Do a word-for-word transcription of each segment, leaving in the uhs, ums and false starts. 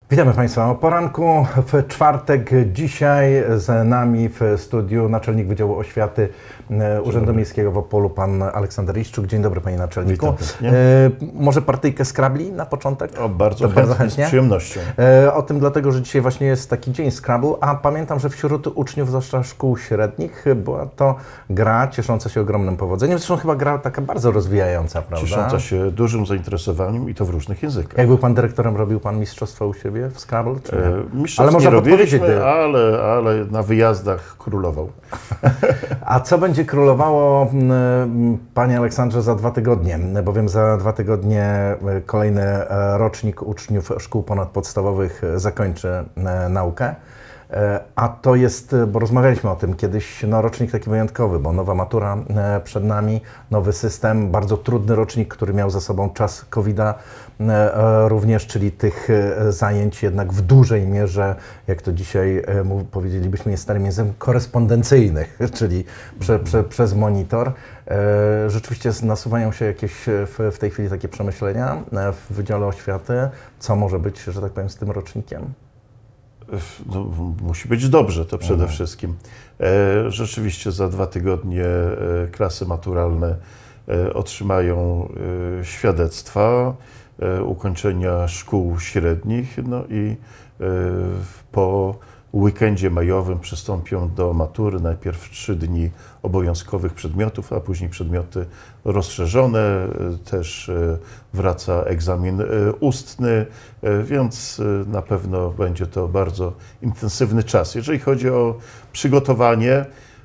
Witamy Państwa o poranku. W czwartek dzisiaj z nami w studiu naczelnik Wydziału Oświaty Urzędu Miejskiego w Opolu, pan Aleksander Iszczuk. Dzień dobry, panie naczelniku. Witam, e, może partyjkę Scrabble na początek? O, bardzo, bardzo chętnie, z przyjemnością. E, o tym dlatego, że dzisiaj właśnie jest taki dzień Scrabble, a pamiętam, że wśród uczniów, zwłaszcza szkół średnich, była to gra ciesząca się ogromnym powodzeniem. Zresztą chyba gra taka bardzo rozwijająca, prawda? Ciesząca się dużym zainteresowaniem i to w różnych językach. Jak był pan dyrektorem, robił pan mistrzostwa u siebie w Scrabble? Czy nie? E, ale można podpowiedzieć, ale, ale na wyjazdach królował. A co będzie królowało, panie Aleksandrze, za dwa tygodnie? Bowiem za dwa tygodnie kolejny rocznik uczniów szkół ponadpodstawowych zakończy naukę. A to jest, bo rozmawialiśmy o tym kiedyś, no rocznik taki wyjątkowy, bo nowa matura przed nami, nowy system, bardzo trudny rocznik, który miał za sobą czas kowida również, czyli tych zajęć jednak w dużej mierze, jak to dzisiaj powiedzielibyśmy jest starym językiem, korespondencyjnych, czyli prze, prze, przez monitor. Rzeczywiście nasuwają się jakieś w, w tej chwili takie przemyślenia w Wydziale Oświaty, co może być, że tak powiem, z tym rocznikiem? No, musi być dobrze, to przede mhm. wszystkim. E, rzeczywiście za dwa tygodnie e, klasy maturalne e, otrzymają e, świadectwa e, ukończenia szkół średnich, no i e, po weekendzie majowym przystąpią do matury. Najpierw trzy dni obowiązkowych przedmiotów, a później przedmioty rozszerzone. Też wraca egzamin ustny, więc na pewno będzie to bardzo intensywny czas. Jeżeli chodzi o przygotowanie,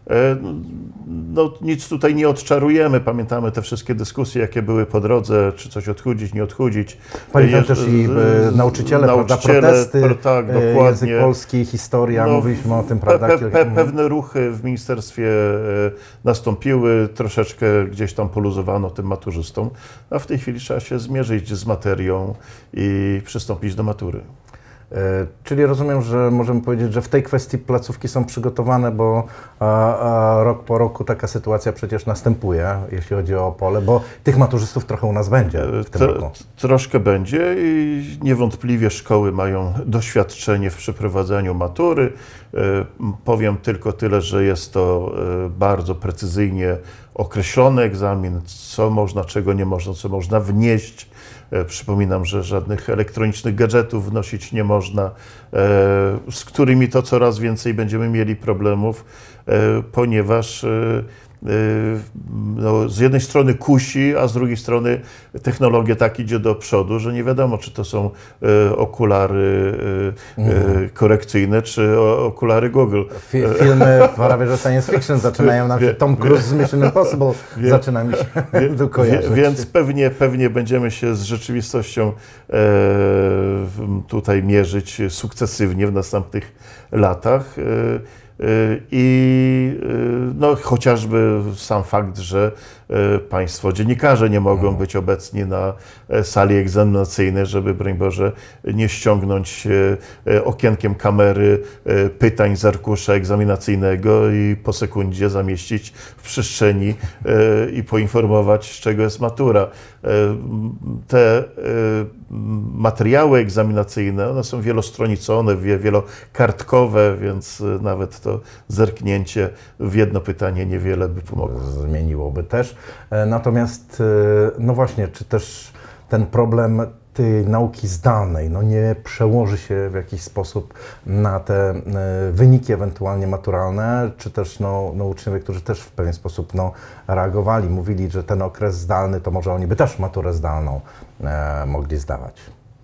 no nic tutaj nie odczarujemy. Pamiętamy te wszystkie dyskusje, jakie były po drodze, czy coś odchudzić, nie odchudzić. Pamiętam też i e, nauczyciele, nauczyciele prawda, protesty, tak, dokładnie. Język polski, historia, no, mówiliśmy o tym, prawda? Pe, pe, pewne ruchy w ministerstwie nastąpiły, troszeczkę gdzieś tam poluzowano tym maturzystom, a w tej chwili trzeba się zmierzyć z materią i przystąpić do matury. Czyli rozumiem, że możemy powiedzieć, że w tej kwestii placówki są przygotowane, bo a, a rok po roku taka sytuacja przecież następuje, jeśli chodzi o Opole, bo tych maturzystów trochę u nas będzie w tym Tro, roku. Troszkę będzie i niewątpliwie szkoły mają doświadczenie w przeprowadzaniu matury. Powiem tylko tyle, że jest to bardzo precyzyjnie określony egzamin, co można, czego nie można, co można wnieść. Przypominam, że żadnych elektronicznych gadżetów wnosić nie można, z którymi to coraz więcej będziemy mieli problemów, ponieważ no, z jednej strony kusi, a z drugiej strony technologia tak idzie do przodu, że nie wiadomo, czy to są okulary mhm. korekcyjne, czy okulary Google. Filmy prawie że science fiction zaczynają nam się, Tom Cruise z Mission Impossible wie, zaczyna mi się wie, kojarzyć. Więc pewnie, pewnie będziemy się z rzeczywistością e, tutaj mierzyć sukcesywnie w następnych latach. E, I no, chociażby sam fakt, że Państwo dziennikarze nie mogą być obecni na sali egzaminacyjnej, żeby, broń Boże, nie ściągnąć okienkiem kamery pytań z arkusza egzaminacyjnego i po sekundzie zamieścić w przestrzeni i poinformować, z czego jest matura. Te materiały egzaminacyjne, one są wielostronicowe, wielokartkowe, więc nawet to zerknięcie w jedno pytanie niewiele by pomogło. Zmieniłoby też. Natomiast, no właśnie, czy też ten problem tej nauki zdalnej no nie przełoży się w jakiś sposób na te wyniki ewentualnie maturalne, czy też no, no uczniowie, którzy też w pewien sposób no, reagowali, mówili, że ten okres zdalny, to może oni by też maturę zdalną e, mogli zdawać.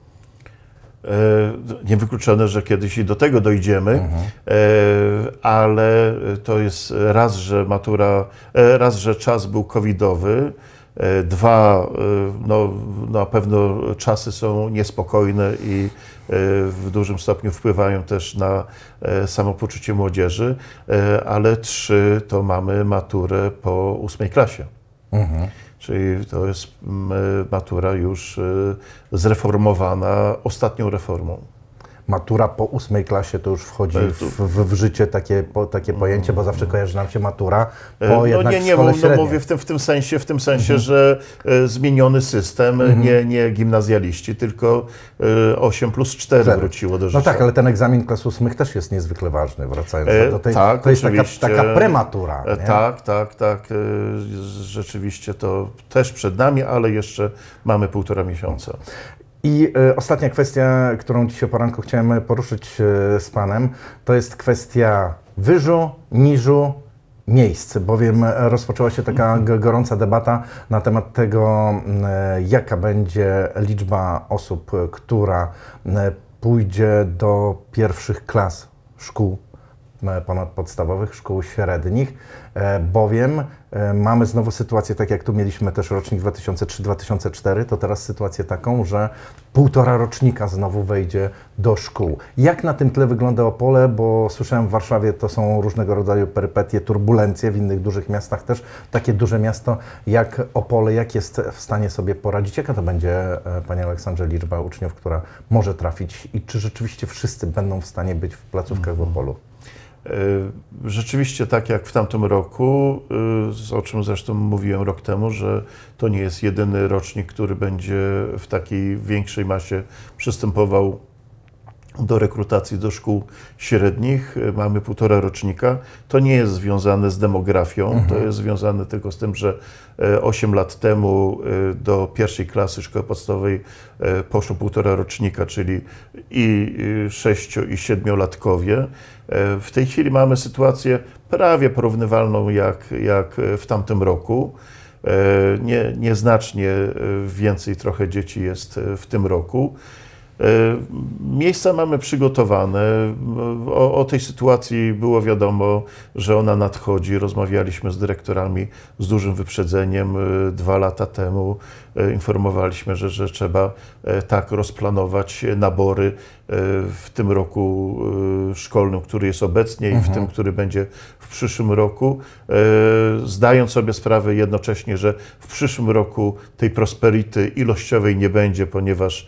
Niewykluczone, że kiedyś i do tego dojdziemy, mhm. ale to jest raz, że matura, raz, że czas był covidowy, dwa, no, na pewno czasy są niespokojne i w dużym stopniu wpływają też na samopoczucie młodzieży, ale trzy, to mamy maturę po ósmej klasie. Mhm. Czyli to jest matura już zreformowana ostatnią reformą. matura po ósmej klasie to już wchodzi w, w, w życie takie, po, takie pojęcie, bo zawsze kojarzy nam się matura po no jednak nie, nie, szkole no, mówię w tym, w tym sensie, w tym sensie, mhm. że e, zmieniony system, mhm. nie, nie gimnazjaliści, tylko e, osiem plus cztery wróciło do życia. No tak, ale ten egzamin klas ósmych też jest niezwykle ważny, wracając e, do tej, tak, to jest taka, taka prematura. E, tak, tak, tak, e, rzeczywiście to też przed nami, ale jeszcze mamy półtora miesiąca. I y, ostatnia kwestia, którą dzisiaj o poranku chciałem poruszyć y, z Panem, to jest kwestia wyżu, niżu, miejsc, bowiem rozpoczęła się taka gorąca debata na temat tego, y, jaka będzie liczba osób, która y, pójdzie do pierwszych klas szkół ponadpodstawowych, szkół średnich, bowiem mamy znowu sytuację, tak jak tu mieliśmy też rocznik dwa tysiące trzy dwa tysiące cztery, to teraz sytuację taką, że półtora rocznika znowu wejdzie do szkół. Jak na tym tle wygląda Opole, bo słyszałem w Warszawie to są różnego rodzaju perypetie, turbulencje, w innych dużych miastach też. Takie duże miasto jak Opole, jak jest w stanie sobie poradzić? Jaka to będzie, Panie Aleksandrze, liczba uczniów, która może trafić i czy rzeczywiście wszyscy będą w stanie być w placówkach w Opolu? Rzeczywiście tak jak w tamtym roku, o czym zresztą mówiłem rok temu, że to nie jest jedyny rocznik, który będzie w takiej większej masie przystępował do rekrutacji do szkół średnich. Mamy półtora rocznika. To nie jest związane z demografią, mhm. to jest związane tylko z tym, że osiem lat temu do pierwszej klasy szkoły podstawowej poszło półtora rocznika, czyli i sześcio i siedmiolatkowie. W tej chwili mamy sytuację prawie porównywalną jak, jak w tamtym roku. Nie, nieznacznie więcej trochę dzieci jest w tym roku. Miejsca mamy przygotowane. O, o tej sytuacji było wiadomo, że ona nadchodzi. Rozmawialiśmy z dyrektorami z dużym wyprzedzeniem dwa lata temu. Informowaliśmy, że, że trzeba tak rozplanować nabory w tym roku szkolnym, który jest obecnie mhm. i w tym, który będzie w przyszłym roku, zdając sobie sprawę jednocześnie, że w przyszłym roku tej prosperity ilościowej nie będzie, ponieważ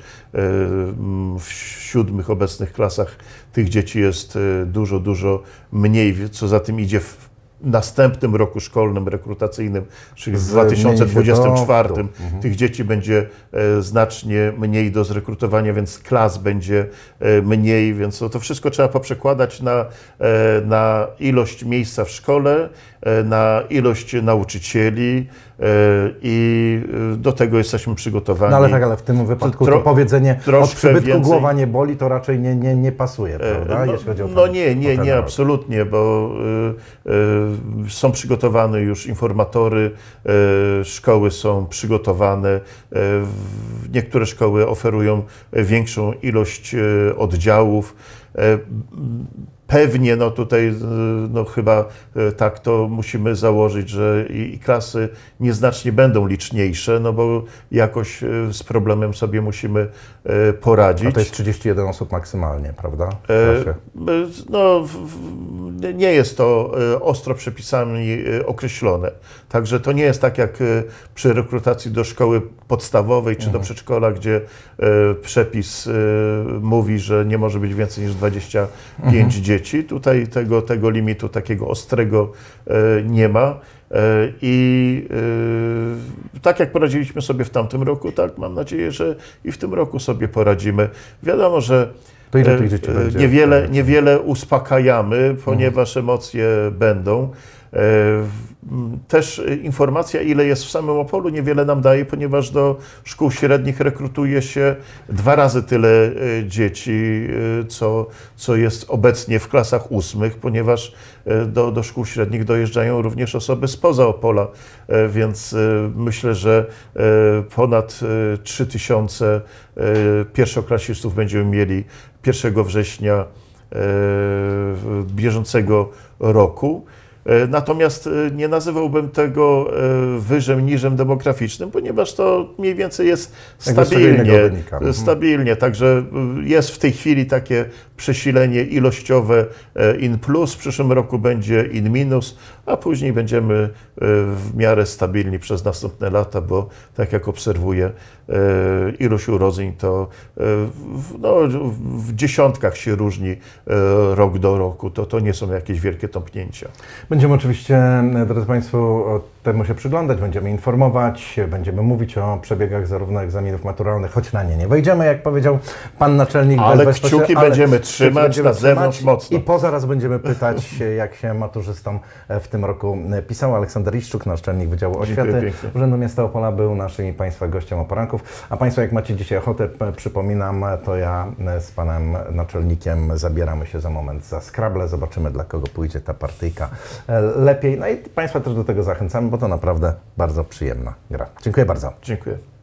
w siódmych obecnych klasach tych dzieci jest dużo, dużo mniej, co za tym idzie w następnym roku szkolnym, rekrutacyjnym, czyli w dwa tysiące dwudziestym czwartym, mhm. tych dzieci będzie e, znacznie mniej do zrekrutowania, więc klas będzie e, mniej, więc to, to wszystko trzeba poprzekładać na, e, na ilość miejsca w szkole, e, na ilość nauczycieli e, i do tego jesteśmy przygotowani. No ale tak, ale w tym wypadku Tro, to powiedzenie od przybytku więcej. Głowa nie boli, to raczej nie, nie, nie pasuje, prawda? No, jeśli chodzi o ten, no nie, nie, nie, nie, absolutnie, bo y, y, są przygotowane już informatory, szkoły są przygotowane, niektóre szkoły oferują większą ilość oddziałów. Pewnie, no tutaj no chyba tak to musimy założyć, że i klasy nieznacznie będą liczniejsze, no bo jakoś z problemem sobie musimy poradzić. A to jest trzydzieści jeden osób maksymalnie, prawda? No, nie jest to ostro przepisami określone. Także to nie jest tak jak przy rekrutacji do szkoły podstawowej czy mhm. do przedszkola, gdzie przepis mówi, że nie może być więcej niż dwadzieścia pięć mhm. dzieci. Tutaj tego, tego limitu takiego ostrego nie ma. I tak jak poradziliśmy sobie w tamtym roku, tak mam nadzieję, że i w tym roku sobie poradzimy. Wiadomo, że to ile tych dzieci będzie? Niewiele, niewiele uspokajamy, ponieważ mhm. emocje będą. Też informacja, ile jest w samym Opolu, niewiele nam daje, ponieważ do szkół średnich rekrutuje się dwa razy tyle dzieci, co, co jest obecnie w klasach ósmych, ponieważ do, do szkół średnich dojeżdżają również osoby spoza Opola, więc myślę, że ponad trzy tysiące pierwszoklasistów będziemy mieli pierwszego września bieżącego roku. Natomiast nie nazywałbym tego wyżem, niżem demograficznym, ponieważ to mniej więcej jest stabilnie, stabilnie. Także jest w tej chwili takie przesilenie ilościowe in plus, w przyszłym roku będzie in minus, a później będziemy w miarę stabilni przez następne lata, bo tak jak obserwuję, ilość urodzeń to no, w dziesiątkach się różni rok do roku, to, to nie są jakieś wielkie tąpnięcia. Będziemy oczywiście, drodzy Państwo, temu się przyglądać, będziemy informować, będziemy mówić o przebiegach zarówno egzaminów maturalnych, choć na nie nie wejdziemy, jak powiedział Pan Naczelnik. Ale bez kciuki ale będziemy trzymać będziemy na zewnątrz trzymać mocno. I poza raz będziemy pytać, jak się maturzystom w tym roku pisało. Aleksander Iszczuk, Naczelnik Wydziału Oświaty Urzędu Miasta Opola, był naszym i Państwa gościem o poranków. A Państwo, jak macie dzisiaj ochotę, przypominam, to ja z Panem Naczelnikiem zabieramy się za moment za Scrabble. Zobaczymy, dla kogo pójdzie ta partyjka lepiej. No i Państwa też do tego zachęcamy, bo to naprawdę bardzo przyjemna gra. Dziękuję bardzo. Dziękuję.